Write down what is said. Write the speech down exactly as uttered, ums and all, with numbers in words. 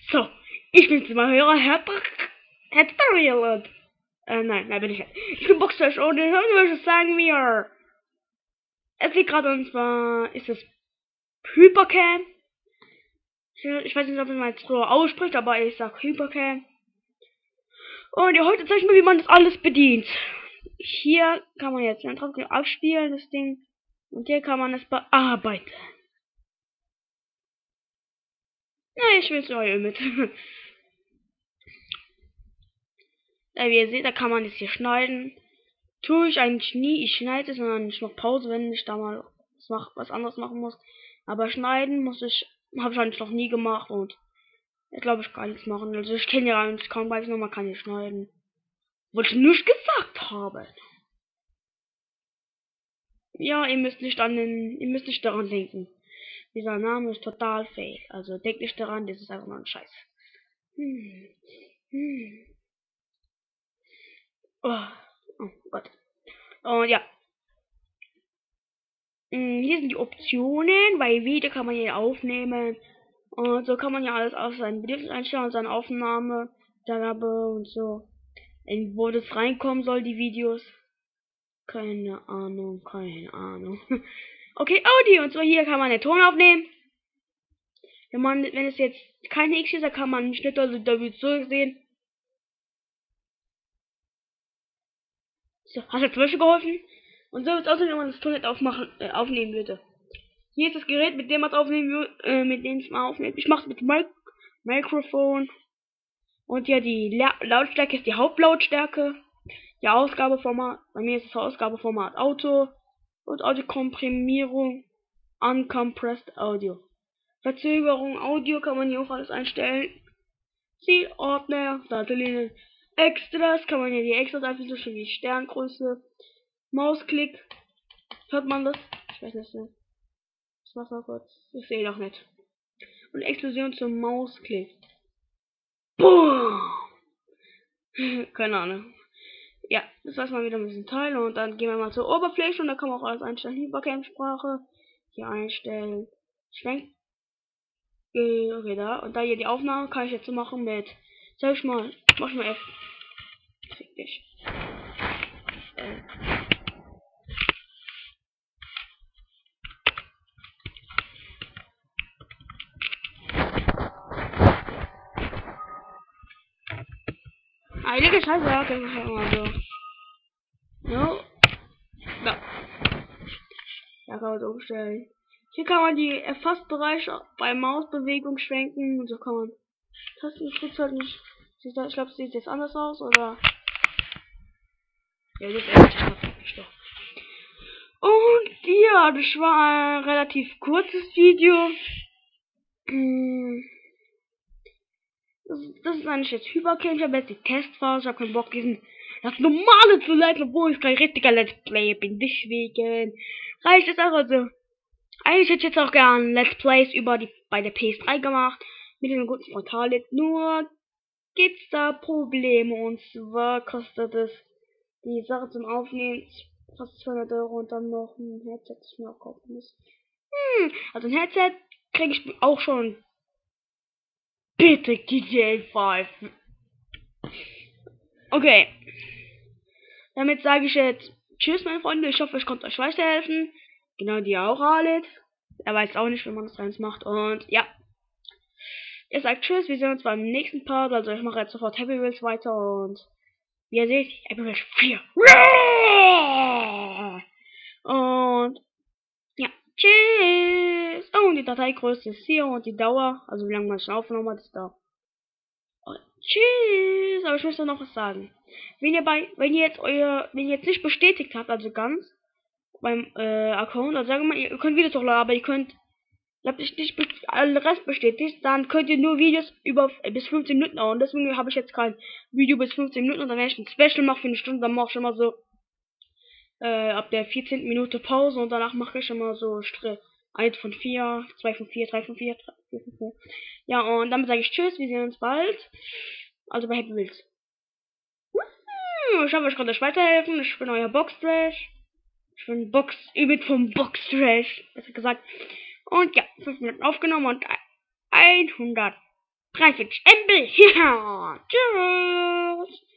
So, ich bin jetzt mal Hörer, Herbert, Herbert, äh, nein, nein, bin ich nicht. Ich bin Boxtrash und heute sagen wir, es liegt gerade und zwar ist es Hypercam. Ich, ich weiß nicht, ob man es so ausspricht, aber ich sag Hypercam. Und ja, heute zeige ich mir, wie man das alles bedient. Hier kann man jetzt drauf abspielen, das Ding. Und hier kann man es bearbeiten. Ja, ich will es neu mit. Ja, wie ihr seht, da kann man es hier schneiden. Tue ich eigentlich nie. Ich schneide es, sondern ich mache Pause, wenn ich da mal was, mach, was anderes machen muss. Aber schneiden muss ich, habe ich eigentlich noch nie gemacht und ich glaube, ich kann nichts machen. Also ich kenne ja eigentlich kaum weiß noch, man kann nicht schneiden. Wollte ich nicht gesagt haben. Ja, ihr müsst nicht an den, ihr müsst nicht daran denken. Dieser Name ist total fake. Also denkt nicht daran, das ist einfach nur ein Scheiß. Hm. Hm. Oh. Oh Gott. Und ja. Hm, hier sind die Optionen. Bei Video kann man hier aufnehmen. Und so kann man ja alles auf seinen Bedürfnis einstellen, seine Aufnahme, Darbe und so. In wo das reinkommen soll, die Videos. Keine Ahnung, keine Ahnung. Okay, Audio. Und zwar hier kann man den Ton aufnehmen. Wenn man, wenn es jetzt kein X ist, dann kann man einen Schnitt also da wird zurücksehen. So, hat jetzt zum Beispiel geholfen. Und so wird es aussehen, wenn man das Ton nicht aufmachen, äh, aufnehmen würde. Hier ist das Gerät, mit dem man es aufnehmen würde, äh, mit dem es mal aufnimmt. Ich mache es mit Mic Mikrofon. Und ja, die La Lautstärke ist die Hauptlautstärke. Die Ausgabeformat, bei mir ist das Ausgabeformat Auto. Und Audiokomprimierung, Uncompressed Audio. Verzögerung, Audio kann man hier auch alles einstellen. Zielordner, Datenlinien, Extras, kann man hier die Extras einstellen, so wie Sterngröße, Mausklick. Hört man das? Ich weiß nicht. Ich mach's mal kurz. Ich sehe doch nicht. Und Explosion zum Mausklick. Boom! Keine Ahnung. Ja, das war's mal wieder mit diesem Teil. Und dann gehen wir mal zur Oberfläche und da kann man auch alles einstellen. Hypercam-Sprache. Hier einstellen. Schwenk. Okay, da. Und da hier die Aufnahme kann ich jetzt so machen mit. Sag ich mal. Mach ich mal F. Fick dich. Äh. Heilige Scheiße, ja, okay, mach ich mal so. No. Da. Da kann man so umstellen. Hier kann man die Erfassbereiche bei Mausbewegung schwenken und so kann man Tastenschritt halt nicht. Ich glaube, sieht jetzt anders aus, oder? Ja, das ist echt doch. Und ja, das war ein relativ kurzes Video. Das, das ist eigentlich jetzt Hypercam. Ich habe jetzt die Testphase. Ich habe keinen Bock, diesen das normale zu leiten, obwohl ich kein richtiger Let's Player bin. Deswegen reicht es auch so. Eigentlich hätte ich jetzt auch gern Let's Plays über die bei der P S drei gemacht. Mit einem guten Frontal. Nur gibt's da Probleme. Und zwar kostet es die Sache zum Aufnehmen fast zweihundert Euro und dann noch ein Headset, das ich mir auch kaufen muss. Hm, also ein Headset kriege ich auch schon. Bitte G T A fünf. Okay. Damit sage ich jetzt tschüss, meine Freunde. Ich hoffe, ich konnte euch weiterhelfen. Genau, die auch alle. Er weiß auch nicht, wie man das reins macht. Und ja. Ihr sagt tschüss. Wir sehen uns beim nächsten Part. Also ich mache jetzt sofort Happy Wheels weiter. Und wie ihr seht, Happy Wheels vier. Und ja. Tschüss. Oh, und die Dateigröße ist hier. Und die Dauer. Also wie lange man schon aufgenommen hat, ist da. Und tschüss. Aber ich muss noch was sagen. Wenn ihr bei, wenn ihr jetzt euer, wenn ihr jetzt nicht bestätigt habt, also ganz beim äh, Account, also sagen wir mal, ihr könnt Videos hochladen, aber ihr könnt, ihr habt nicht allen Rest bestätigt, dann könnt ihr nur Videos über äh, bis fünfzehn Minuten hauen. Deswegen habe ich jetzt kein Video bis fünfzehn Minuten und dann werde ich ein Special machen für eine Stunde, dann mache ich immer so äh, ab der vierzehnten Minute Pause und danach mache ich immer so Strich. eins von vier, zwei von vier, drei von vier, vier von vier. Ja, und damit sage ich tschüss, wir sehen uns bald. Also bei Happy Wheels. Ich hoffe, ich konnte euch weiterhelfen. Ich bin euer Boxtrash. Ich bin Box, übel vom Boxtrash, besser gesagt. Und ja, fünf Minuten aufgenommen und hundert dreiundvierzig M B. Ja, tschüss.